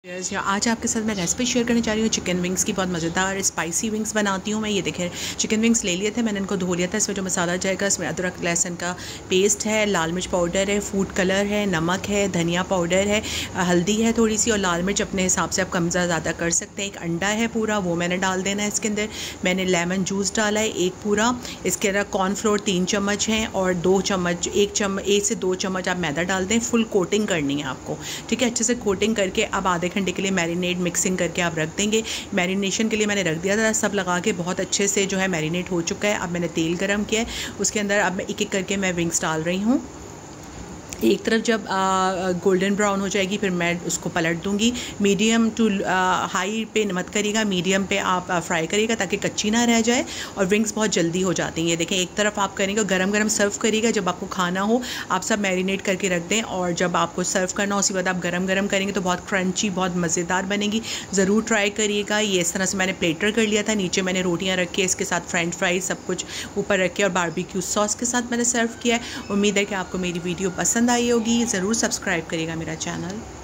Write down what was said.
आज आपके साथ मैं रेसिपी शेयर करने जा रही हूँ चिकन विंग्स की। बहुत मज़ेदार स्पाइसी विंग्स बनाती हूँ मैं। ये देखें, चिकन विंग्स ले लिए थे मैंने, इनको धो लिया था। इसमें जो मसाला जाएगा, इसमें अदरक लहसुन का पेस्ट है, लाल मिर्च पाउडर है, फूड कलर है, नमक है, धनिया पाउडर है, हल्दी है थोड़ी सी, और लाल मिर्च अपने हिसाब से आप कम ज़्यादा कर सकते हैं। एक अंडा है पूरा, वो मैंने डाल देना है इसके अंदर। मैंने लेमन जूस डाला है एक पूरा। इसके अंदर कॉर्नफ्लोर 3 चम्मच हैं और 2 चम्मच 1 से 2 चम्मच आप मैदा डाल दें। फुल कोटिंग करनी है आपको, ठीक है। अच्छे से कोटिंग करके अब आधे घंटे के लिए मैरिनेट मिक्सिंग करके आप रख देंगे। मैरिनेशन के लिए मैंने रख दिया था, सब लगा के बहुत अच्छे से जो है मैरिनेट हो चुका है। अब मैंने तेल गरम किया है, उसके अंदर अब मैं एक एक करके मैं विंग्स डाल रही हूँ। एक तरफ जब गोल्डन ब्राउन हो जाएगी फिर मैं उसको पलट दूंगी। मीडियम टू हाई पे मत करिएगा, मीडियम पे आप फ्राई करिएगा ताकि कच्ची ना रह जाए, और विंग्स बहुत जल्दी हो जाती हैं। ये देखें, एक तरफ आप करेंगे, गरम गरम सर्व करिएगा। जब आपको खाना हो आप सब मैरिनेट करके रख दें, और जब आपको सर्व करना हो उसी वक्त आप गरम गरम करेंगे तो बहुत क्रंची, बहुत मज़ेदार बनेगी। ज़रूर ट्राई करिएगा। ये इस तरह से मैंने प्लेटर कर लिया था, नीचे मैंने रोटियाँ रख के इसके साथ फ्रेंच फ्राइज सब कुछ ऊपर रख के और बारबेक्यू सॉस के साथ मैंने सर्व किया है। उम्मीद है कि आपको मेरी वीडियो पसंद आई होगी। ज़रूर सब्सक्राइब करिएगा मेरा चैनल।